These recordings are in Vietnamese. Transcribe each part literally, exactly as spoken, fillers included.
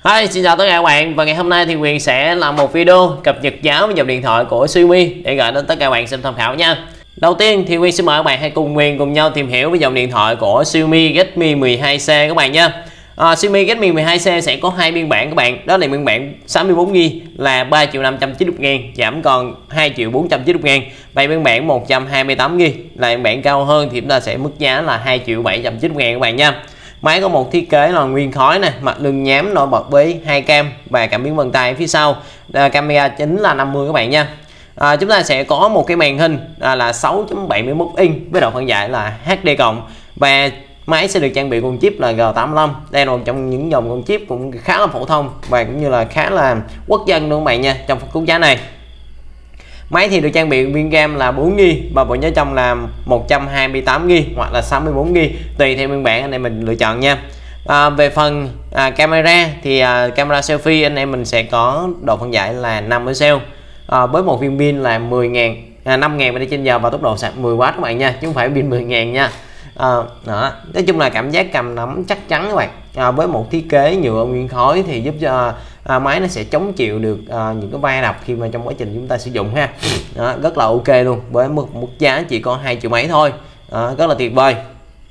Hi, xin chào tất cả các bạn, và ngày hôm nay thì Quyền sẽ làm một video cập nhật giá với dòng điện thoại của Xiaomi để gửi đến tất cả các bạn xem tham khảo nha. Đầu tiên thì Quyền xin mời các bạn hãy cùng Quyền cùng nhau tìm hiểu với dòng điện thoại của Xiaomi Redmi mười hai C các bạn nha. À, Xiaomi Redmi mười hai C sẽ có hai biên bản các bạn, đó là biên bản sáu mươi bốn gi ga bai là ba triệu năm trăm chín mươi ngàn, giảm còn hai triệu bốn trăm chín mươi ngàn. Và biên bản một trăm hai mươi tám gi ga bai là biên bản cao hơn thì chúng ta sẽ mức giá là hai triệu bảy trăm chín mươi ngàn các bạn nha. Máy có một thiết kế là nguyên khối nè, mặt lưng nhám nổi bật với hai cam và cảm biến vân tay phía sau. À, camera chính là năm mươi các bạn nha. À, chúng ta sẽ có một cái màn hình à, là sáu chấm bảy mươi mốt inch với độ phân giải là hát đê cộng, và máy sẽ được trang bị con chip là G tám mươi lăm. Đây là một trong những dòng con chip cũng khá là phổ thông và cũng như là khá là quốc dân luôn các bạn nha trong phân khúc giá này. Máy thì được trang bị viên RAM là bốn gi ga bai và bộ nhớ trong là một trăm hai mươi tám gi ga bai hoặc là sáu mươi bốn gi ga bai, tùy theo biên bản anh em mình lựa chọn nha. À, về phần à, camera thì à, camera selfie anh em mình sẽ có độ phân giải là năm megapixel à, với một viên pin là mười ngàn à, năm ngàn mAh trên giờ và tốc độ sạc mười oát các bạn nha, chứ không phải pin mười ngàn nha. À, đó. Nói chung là cảm giác cầm nắm chắc chắn các bạn. À, với một thiết kế nhựa nguyên khối thì giúp cho à, máy nó sẽ chống chịu được à, những cái va đập khi mà trong quá trình chúng ta sử dụng ha. Đó, rất là ok luôn, với mức mức giá chỉ có hai triệu mấy thôi. À, rất là tuyệt vời.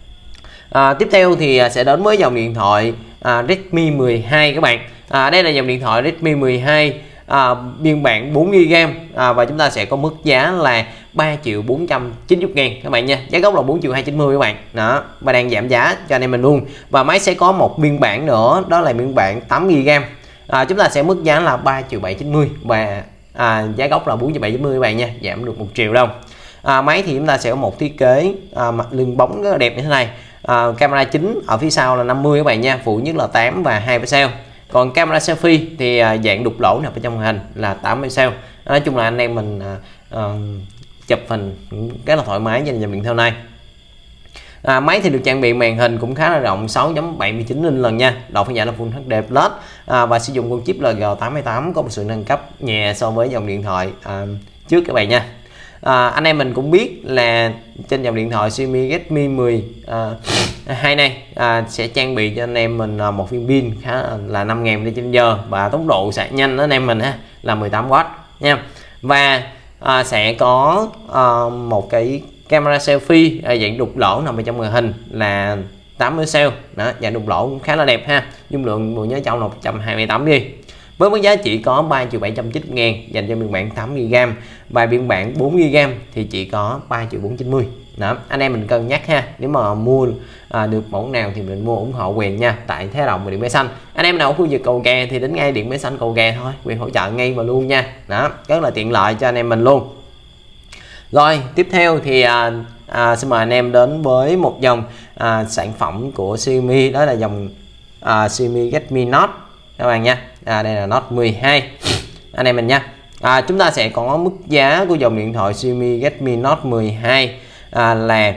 À, tiếp theo thì sẽ đến với dòng điện thoại à, Redmi mười hai các bạn. À, đây là dòng điện thoại Redmi mười hai à, biên bản bốn gi ga bai à, và chúng ta sẽ có mức giá là ba triệu bốn trăm chín mươi ngàn các bạn nha. Giá gốc là bốn triệu hai trăm chín mươi các bạn. Đó, và đang giảm giá cho anh em mình luôn. Và máy sẽ có một biên bản nữa, đó là biên bản tám gi ga bai. À, chúng ta sẽ mức giá là ba triệu bảy trăm chín mươi và à, giá gốc là bốn triệu bảy trăm chín mươi các bạn nha, giảm được một triệu đồng. À, máy thì chúng ta sẽ có một thiết kế à, mặt lưng bóng rất là đẹp như thế này. À, camera chính ở phía sau là năm mươi các bạn nha, phụ nhất là tám và hai pixel. Còn camera selfie thì à, dạng đục lỗ nằm ở trong màn hình là tám pixel. Nói chung là anh em mình à, à, chụp hình rất là thoải mái trên dòng điện thoại này. À, máy thì được trang bị màn hình cũng khá là rộng, sáu chấm bảy mươi chín inch lần nha, độ phân giải là Full hát đê plus à, và sử dụng con chip là G tám mươi tám, có một sự nâng cấp nhẹ so với dòng điện thoại à, trước các bạn nha. À, anh em mình cũng biết là trên dòng điện thoại Xiaomi Redmi mười hai này à, sẽ trang bị cho anh em mình à, một viên pin khá là năm ngàn mAh trên giờ và tốc độ sạc nhanh đó anh em mình ha, là mười tám oát nha. Và à, sẽ có à, một cái camera selfie à, dạng đục lỗ nằm ở trong màn hình là tám pixel. Đó, dạng đục lỗ cũng khá là đẹp ha. Dung lượng bộ nhớ trong là một trăm hai mươi tám gi ga bai. Với mức giá chỉ có ba triệu bảy trăm chín mươi ngàn dành cho biên bản tám gi ga bai, và biên bản bốn gi ga bai thì chỉ có ba triệu bốn trăm chín mươi. Đó, anh em mình cân nhắc ha. Nếu mà mua à, được mẫu nào thì mình mua ủng hộ Quyền nha, tại Thế Đồng và Điện Máy Xanh. Anh em nào ở khu vực Cầu Kè thì đến ngay Điện Máy Xanh Cầu Kè thôi, Quyền hỗ trợ ngay và luôn nha. Đó, rất là tiện lợi cho anh em mình luôn. Rồi, tiếp theo thì à, à, xin mời anh em đến với một dòng à, sản phẩm của Xiaomi, đó là dòng à, Xiaomi Redmi Note các bạn nha. À, đây là Note mười hai anh em mình nha. À, chúng ta sẽ có mức giá của dòng điện thoại Xiaomi Redmi Note mười hai à, là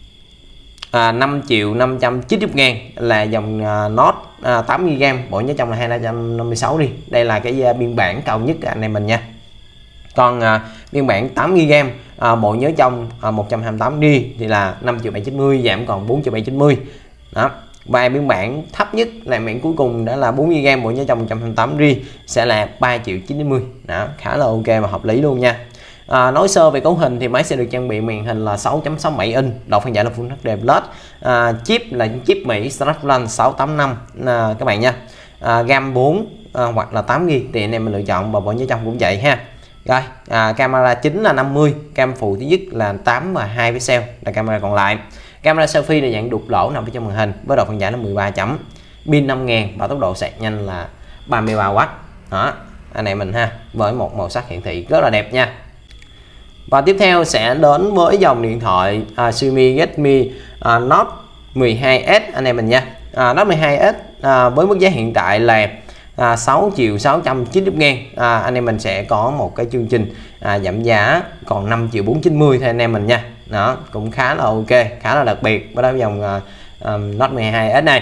à, năm triệu năm trăm chín mươi ngàn, là dòng à, Note à, tám gi ga bai, bộ nhớ trong là hai trăm năm mươi sáu đi. Đây là cái uh, biên bản cao nhất anh em mình nha. Còn à, biên bản tám gi ga bai à, bộ nhớ trong à, một trăm hai mươi tám gi ga bai thì là năm triệu bảy trăm chín mươi, giảm còn bốn triệu bảy trăm chín mươi. Đó. Và biên bản thấp nhất là bản cuối cùng đó là bốn gi ga bai bộ nhớ trong một trăm hai mươi tám gi ga bai sẽ là ba triệu chín mươi. Đó, khá là ok và hợp lý luôn nha. À, nói sơ về cấu hình thì máy sẽ được trang bị màn hình là sáu chấm sáu mươi bảy inch, độ phân giải là Full hát đê plus. À, chip là chip Mỹ Snapdragon sáu tám năm à, các bạn nha. À, RAM bốn à, hoặc là tám gi ga bai thì anh em mình lựa chọn, và bộ nhớ trong cũng vậy ha. Rồi, à, camera chính là năm mươi, cam phụ thứ nhất là tám và hai pixel là camera còn lại. Camera selfie là dạng đục lỗ nằm ở trong màn hình với độ phân giải là mười ba chấm, pin năm ngàn và tốc độ sạc nhanh là ba mươi ba oát. Đó, anh em mình ha, với một màu sắc hiển thị rất là đẹp nha. Và tiếp theo sẽ đến với dòng điện thoại à, Xiaomi Redmi à, Note mười hai S anh em mình nha. À, Note mười hai S à, với mức giá hiện tại là à, sáu triệu sáu trăm chín mươi ngàn. À, anh em mình sẽ có một cái chương trình à, giảm giá còn năm triệu bốn trăm chín mươi thôi anh em mình nha. Đó, cũng khá là ok, khá là đặc biệt với đó dòng à, à, Note mười hai S này.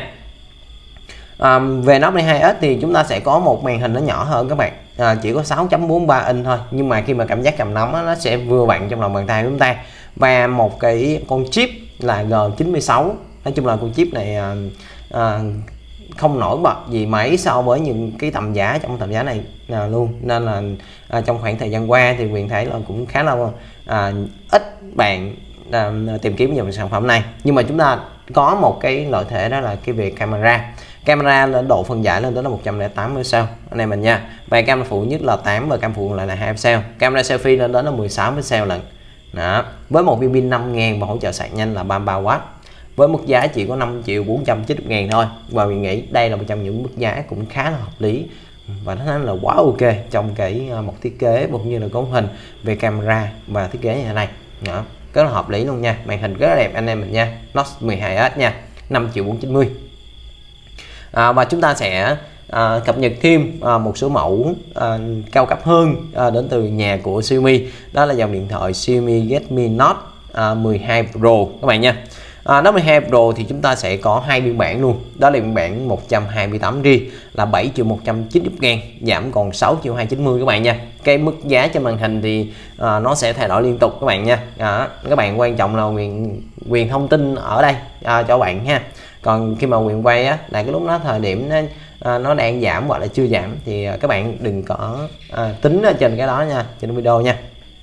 À, về Note mười hai S thì chúng ta sẽ có một màn hình nó nhỏ hơn các bạn, à, chỉ có sáu chấm bốn mươi ba inch thôi, nhưng mà khi mà cảm giác cầm nắm đó, nó sẽ vừa vặn trong lòng bàn tay của chúng ta. Và một cái con chip là G chín mươi sáu, nói chung là con chip này à, à, không nổi bật gì mấy so với những cái tầm giá trong tầm giá này à, luôn, nên là à, trong khoảng thời gian qua thì Quyền thấy là cũng khá là à, ít bạn à, tìm kiếm dòng sản phẩm này. Nhưng mà chúng ta có một cái lợi thế, đó là cái về camera. Camera lên độ phân giải lên tới là một trăm lẻ tám pixel anh em mình nha, và camera phụ nhất là tám và cam phụ lại là hai pixel. Camera selfie lên đến là mười sáu pixel lận. Đó, với một viên pin năm ngàn và hỗ trợ sạc nhanh là ba mươi ba oát, với mức giá chỉ có năm triệu bốn trăm chín mươi ngàn thôi, và mình nghĩ đây là một trong những mức giá cũng khá là hợp lý và nó là quá ok trong cái một thiết kế cũng như là cấu hình về camera và thiết kế như thế này. Đó, rất là hợp lý luôn nha, màn hình rất là đẹp anh em mình nha, Note mười hai S nha, năm triệu bốn trăm chín mươi. À, và chúng ta sẽ à, cập nhật thêm à, một số mẫu à, cao cấp hơn à, đến từ nhà của Xiaomi, đó là dòng điện thoại Xiaomi Redmi Note à, mười hai Pro các bạn nha. À, Note mười hai Pro thì chúng ta sẽ có hai phiên bản luôn, đó là phiên bản một trăm hai mươi tám gi bi là bảy triệu một trăm chín mươi ngàn, giảm còn sáu triệu hai trăm chín mươi các bạn nha. Cái mức giá trên màn hình thì à, nó sẽ thay đổi liên tục các bạn nha. À, các bạn quan trọng là quyền quyền thông tin ở đây à, cho bạn ha. Còn khi mà quyền quay á là cái lúc đó thời điểm nó à, nó đang giảm hoặc là chưa giảm thì à, các bạn đừng có à, tính ở trên cái đó nha, trên video nha.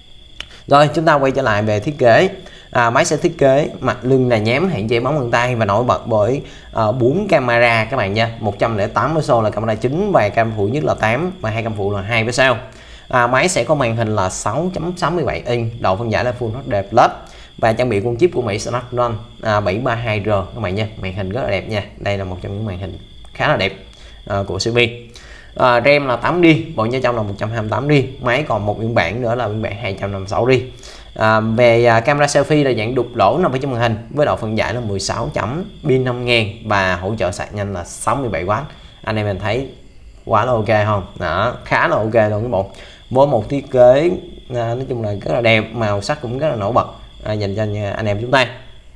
Rồi chúng ta quay trở lại về thiết kế. À, máy sẽ thiết kế mặt lưng là nhám, hạn chế bóng vân tay và nổi bật bởi uh, bốn camera các bạn nha. một trăm lẻ tám pixel là camera chính và cam phụ nhất là tám và hai cam phụ là hai pixel. À, máy sẽ có màn hình là sáu chấm sáu mươi bảy inch, độ phân giải là Full hát đê Plus và trang bị con chip của Mỹ Snapdragon à, bảy ba hai R các bạn nha. Màn hình rất là đẹp nha. Đây là một trong những màn hình khá là đẹp à, của Xiaomi. À, RAM là tám gi bi, bộ nhớ trong là một trăm hai mươi tám gi bi, máy còn một phiên bản nữa là phiên bản hai trăm năm mươi sáu gi bi. À, về à, camera selfie là dạng đục lỗ nằm ở trong màn hình với độ phân giải là mười sáu chấm, pin năm ngàn và hỗ trợ sạc nhanh là sáu mươi bảy oát. Anh em mình thấy quá là ok không? Đó, khá là ok luôn cái bộ. Với một thiết kế à, nói chung là rất là đẹp, màu sắc cũng rất là nổi bật à, dành cho anh em chúng ta.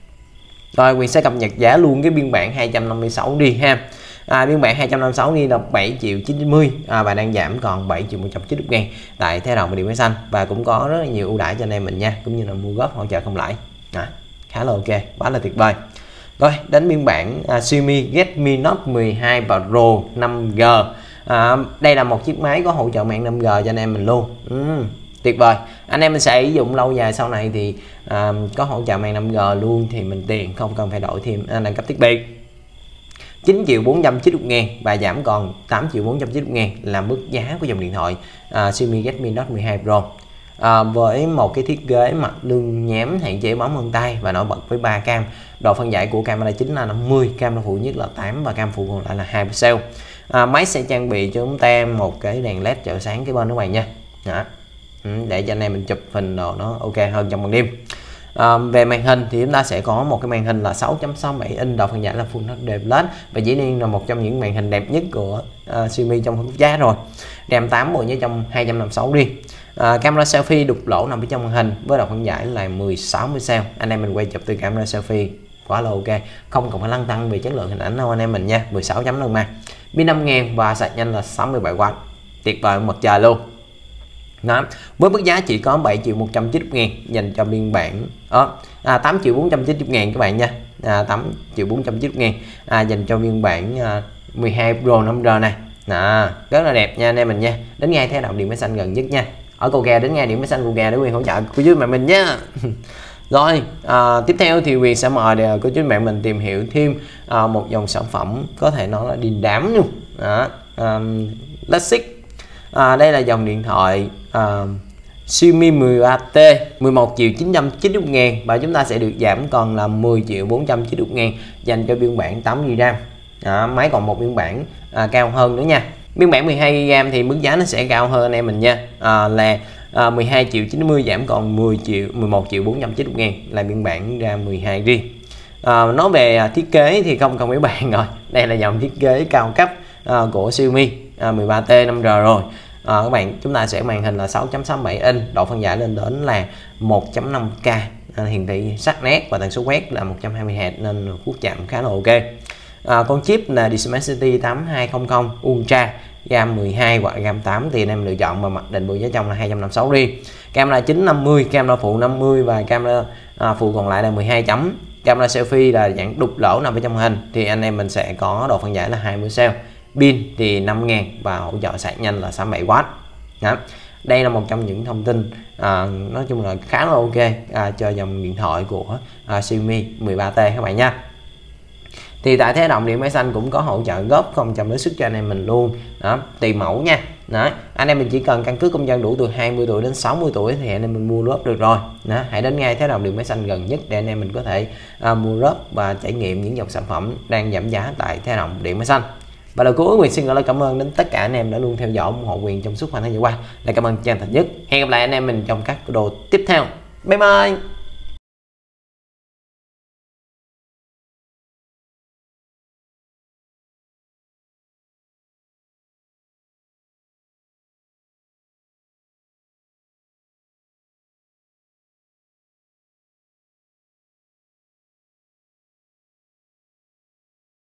Rồi Quyền sẽ cập nhật giá luôn cái biên bản hai trăm năm mươi sáu gi bi ha. À, biên bản hai trăm năm mươi sáu gi bi là bảy triệu chín trăm chín mươi à, và đang giảm còn bảy triệu một trăm chín mươi ngàn tại Thế Đồng và Điện Máy Xanh, và cũng có rất là nhiều ưu đãi cho anh em mình nha, cũng như là mua góp hỗ trợ không lãi à, khá là ok, quá là tuyệt vời. Rồi đến biên bản à, Xiaomi Redmi Note mười hai Pro năm G. À, đây là một chiếc máy có hỗ trợ mạng năm G cho anh em mình luôn. uhm, tuyệt vời. Anh em mình sẽ sử dụng lâu dài sau này thì à, có hỗ trợ mạng năm G luôn thì mình tiền không cần phải đổi thêm nâng cấp thiết bị. chín triệu bốn trăm chín mươi ngàn và giảm còn tám triệu bốn trăm chín mươi ngàn là mức giá của dòng điện thoại à, Xiaomi Redmi Note mười hai Pro. À, với một cái thiết kế mặt lưng nhám, hạn chế bóng vân tay và nổi bật với ba cam. Độ phân giải của camera chính là năm mươi, camera phụ nhất là tám và cam phụ còn lại là hai pixel. À, máy sẽ trang bị cho chúng ta một cái đèn led trợ sáng cái bên các bạn nha. Đó. Để cho anh em mình chụp hình đồ nó ok hơn trong ban đêm. À, về màn hình thì chúng ta sẽ có một cái màn hình là sáu chấm sáu mươi bảy inch, độ phân giải là Full hát đê Plus và dĩ nhiên là một trong những màn hình đẹp nhất của uh, Xiaomi trong mức giá rồi. RAM tám bộ nhớ trong hai trăm năm mươi sáu gi bi. À, camera selfie đục lỗ nằm ở trong màn hình với độ phân giải là mười sáu pixel. Anh em mình quay chụp từ camera selfie quá là ok, không cần phải lăn tăng về chất lượng hình ảnh đâu anh em mình nha. Mười sáu chấm luôn mà. Pin năm ngàn và sạc nhanh là sáu mươi bảy oát. Tuyệt vời một trời luôn. Đó. Với mức giá chỉ có bảy triệu một trăm chín mươi ngàn dành cho biên bản đó, à, tám triệu bốn trăm chín mươi ngàn các bạn nha, à, tám triệu bốn trăm chín mươi ngàn à, dành cho biên bản à, mười hai Pro năm G này. Đó, rất là đẹp nha anh em mình nha. Đến ngay Thế Đồng Điện Máy Xanh gần nhất nha, ở cầu kè đến ngay Điện Máy Xanh cầu kè để Quyền hỗ trợ cô chú mẹ mình nhé. Rồi à, tiếp theo thì Quyền sẽ mời cô chú mẹ mình tìm hiểu thêm à, một dòng sản phẩm có thể nói là đình đám luôn. Đó, à, Classic. À, đây là dòng điện thoại à, Xiaomi mười ba T mười một triệu chín trăm chín mươi ngàn và chúng ta sẽ được giảm còn là mười triệu bốn trăm chín mươi ngàn dành cho biên bản tám gi bi RAM. À, máy còn một biên bản à, cao hơn nữa nha. Biên bản mười hai gi bi RAM thì mức giá nó sẽ cao hơn anh em mình nha, à, là à, mười hai triệu chín mươi giảm còn mười triệu mười một triệu bốn trăm chín mươi ngàn là biên bản RAM mười hai gi bi. À, nói về thiết kế thì không cần mấy bạn rồi, đây là dòng thiết kế cao cấp à, của Xiaomi à, mười ba T năm G rồi. À, các bạn chúng ta sẽ màn hình là sáu chấm sáu mươi bảy inch, độ phân giải lên đến là một chấm năm K, à, hiển thị sắc nét và tần số quét là một trăm hai mươi héc nên phút chạm khá là ok. À, con chip là Dimensity tám hai không không Ultra, RAM mười hai hoặc RAM tám thì anh em lựa chọn, mà mặc định bộ giá trong là hai trăm năm mươi sáu gi bi. Camera chính năm mươi, camera phụ năm mươi và camera à, phụ còn lại là mười hai chấm. camera selfie là dạng đục lỗ nằm ở trong hình thì anh em mình sẽ có độ phân giải là hai mươi cell, pin thì năm ngàn và hỗ trợ sạc nhanh là sáu mươi bảy oát. Đó. Đây là một trong những thông tin à, nói chung là khá là ok à, cho dòng điện thoại của à, Xiaomi mười ba T các bạn nha. Thì tại thế động điện máy xanh cũng có hỗ trợ góp không trăm lưới sức cho anh em mình luôn. Đó, tùy mẫu nha. Đó, anh em mình chỉ cần căn cước công dân đủ từ hai mươi tuổi đến sáu mươi tuổi thì anh em mình mua lốp được rồi. Đó, hãy đến ngay thế động điện máy xanh gần nhất để anh em mình có thể à, mua lốp và trải nghiệm những dòng sản phẩm đang giảm giá tại thế động điện máy xanh. Và đầu cuối Quyền xin gửi lời cảm ơn đến tất cả anh em đã luôn theo dõi ủng hộ Quyền trong suốt khoảng thời gian qua. Là cảm ơn chân thành nhất. Hẹn gặp lại anh em mình trong các video tiếp theo. Bye bye.